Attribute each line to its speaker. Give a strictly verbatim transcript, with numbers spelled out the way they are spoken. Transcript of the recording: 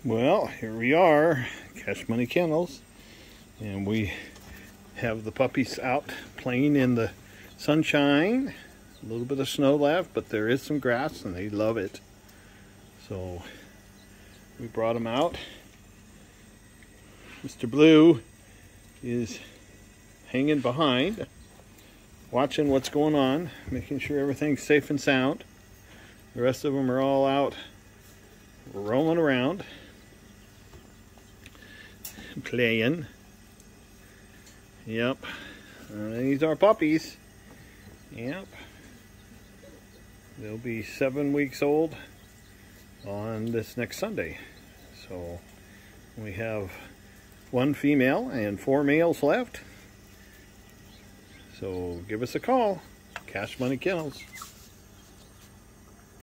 Speaker 1: Well, here we are, Cash Money Kennels, and we have the puppies out playing in the sunshine. A little bit of snow left, but there is some grass and they love it. So we brought them out. Mister Blue is hanging behind, watching what's going on, making sure everything's safe and sound. The rest of them are all out rolling around, playing. Yep. Uh, these are puppies. Yep. They'll be seven weeks old on this next Sunday. So we have one female and four males left. So give us a call. Cash Money Kennels.